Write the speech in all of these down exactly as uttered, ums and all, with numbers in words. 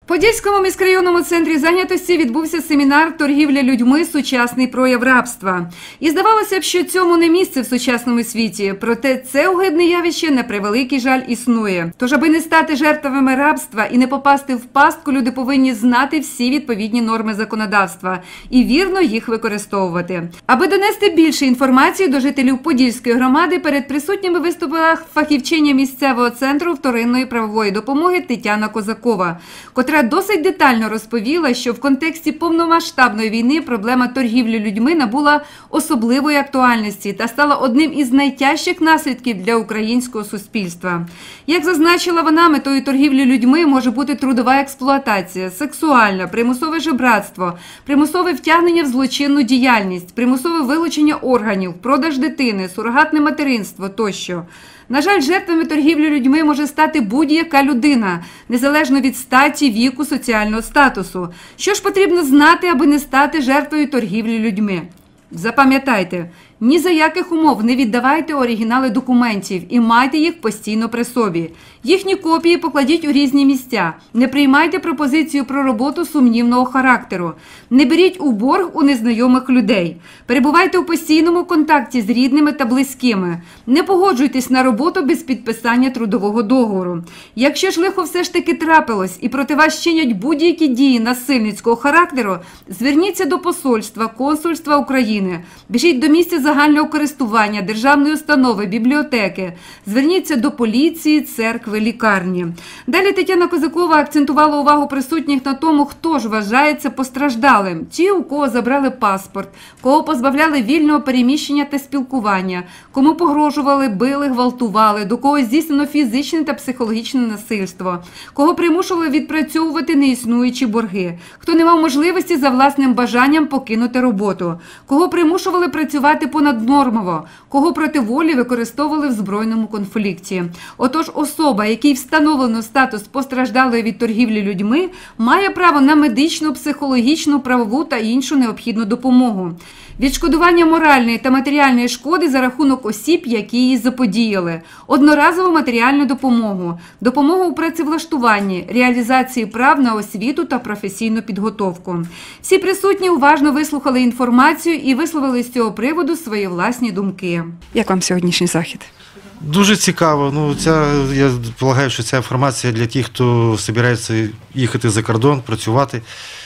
В Подільському міськрайонному центрі зайнятості відбувся семінар «Торгівля людьми. Сучасний прояв рабства». І здавалося б, що цьому не місце в сучасному світі. Проте це огидне явище, на превеликий жаль, існує. Тож, аби не стати жертвами рабства і не попасти в пастку, люди повинні знати всі відповідні норми законодавства і вірно їх використовувати. Аби донести більше інформації до жителів Подільської громади, перед присутніми виступила фахівчиня місцевого центру вторинної правової допомоги Тетяна Козакова, котра досить детально розповіла, що в контексті повномасштабної війни проблема торгівлі людьми набула особливої актуальності та стала одним із найтяжчих наслідків для українського суспільства. Як зазначила вона, метою торгівлі людьми може бути трудова експлуатація, сексуальна, примусове жебратство, примусове втягнення в злочинну діяльність, примусове вилучення органів, продаж дитини, сурогатне материнство тощо. На жаль, жертвами торгівлі людьми може стати будь-яка людина, незалежно від статі, віку, соціального статусу. Що ж потрібно знати, аби не стати жертвою торгівлі людьми? Запам'ятайте, ні за яких умов не віддавайте оригінали документів і майте їх постійно при собі. Їхні копії покладіть у різні місця. Не приймайте пропозицію про роботу сумнівного характеру. Не беріть у борг у незнайомих людей. Перебувайте у постійному контакті з рідними та близькими. Не погоджуйтесь на роботу без підписання трудового договору. Якщо ж лихо все ж таки трапилось і проти вас чинять будь-які дії насильницького характеру, зверніться до посольства, консульства України. Біжіть до місця загального користування, державної установи, бібліотеки. Зверніться до поліції, церкви, лікарні. Далі Тетяна Козакова акцентувала увагу присутніх на тому, хто ж вважається постраждалим. Ті, у кого забрали паспорт, кого позбавляли вільного переміщення та спілкування, кому погрожували, били, гвалтували, до кого здійснено фізичне та психологічне насильство, кого примушували відпрацьовувати неіснуючі борги, хто не мав можливості за власним бажанням покинути роботу, кого примушували працювати понаднормово, кого проти волі використовували в збройному конфлікті. Отож, особа, якій встановлено статус постраждалої від торгівлі людьми, має право на медичну, психологічну, правову та іншу необхідну допомогу. Відшкодування моральної та матеріальної шкоди за рахунок осіб, які її заподіяли, одноразову матеріальну допомогу, допомогу у працевлаштуванні, реалізації прав на освіту та професійну підготовку. Всі присутні уважно вислухали інформацію і висловили з цього приводу свої власні думки. Як вам сьогоднішній захід? Дуже цікаво. Ну, ця, я полагаю, що ця інформація для тих, хто збирається їхати за кордон, працювати.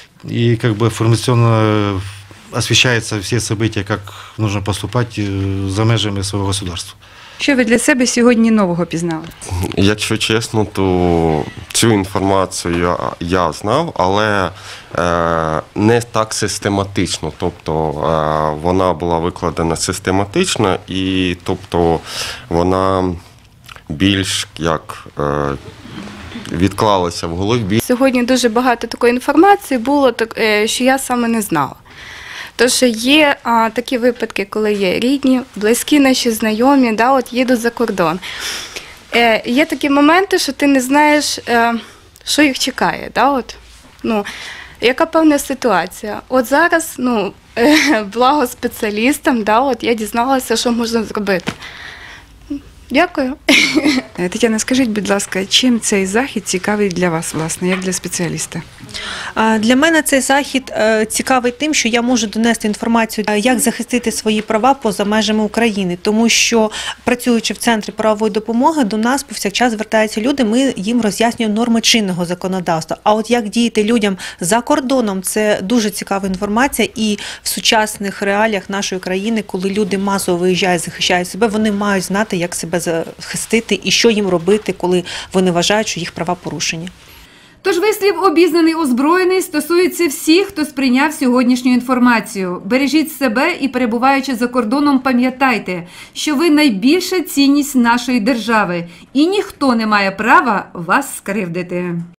І як би інформаційно освіщаються всі события, як потрібно поступати за межами свого государства. Що ви для себе сьогодні нового пізнали? Якщо чесно, то цю інформацію я, я знав, але е, не так систематично. Тобто е, вона була викладена систематично і тобто вона більш як е, відклалася в голові. Сьогодні дуже багато такої інформації було, що я саме не знала. Тож є а, такі випадки, коли є рідні, близькі наші знайомі, да, от їдуть за кордон. Е, є такі моменти, що ти не знаєш, е, що їх чекає. Да, от, ну, яка певна ситуація. От зараз, ну, е, благо спеціалістам, да, от я дізналася, що можна зробити. Дякую. Тетяна, скажіть, будь ласка, чим цей захід цікавий для вас, власне, як для спеціаліста? Для мене цей захід цікавий тим, що я можу донести інформацію, як захистити свої права поза межами України. Тому що, працюючи в Центрі правової допомоги, до нас повсякчас звертаються люди, ми їм роз'яснюємо норми чинного законодавства. А от як діяти людям за кордоном, це дуже цікава інформація. І в сучасних реаліях нашої країни, коли люди масово виїжджають, захищають себе, вони мають знати, як себе захистити і що їм робити, коли вони вважають, що їх права порушені. Тож вислів «обізнаний, озброєний» стосується всіх, хто сприйняв сьогоднішню інформацію. Бережіть себе і, перебуваючи за кордоном, пам'ятайте, що ви найбільша цінність нашої держави і ніхто не має права вас скривдити.